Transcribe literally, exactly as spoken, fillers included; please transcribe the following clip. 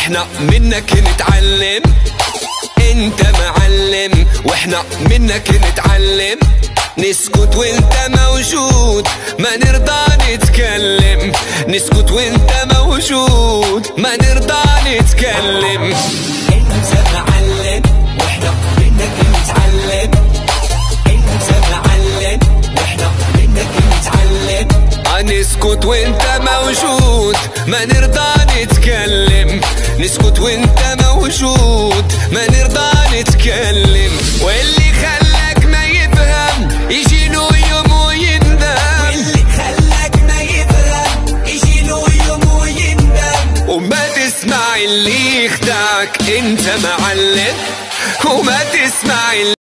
واحنا منك نتعلم. انت معلم واحنا منك نتعلم. نسكت وانت موجود ما نرضى نتكلم. نسكت وانت موجود ما نرضى نتكلم. انت معلم واحنا منك نتعلم. انت معلم واحنا منك نتعلم. نسكت وانت موجود ما نرضى نتكلم. نسكت وانت موجود ما نرضى نتكلم. واللي خلاك ما يفهم يجي له يوم ويندم. واللي خلاك ما يفهم يجي له يوم ويندم. وما تسمع اللي يخدعك انت معلم. وما تسمع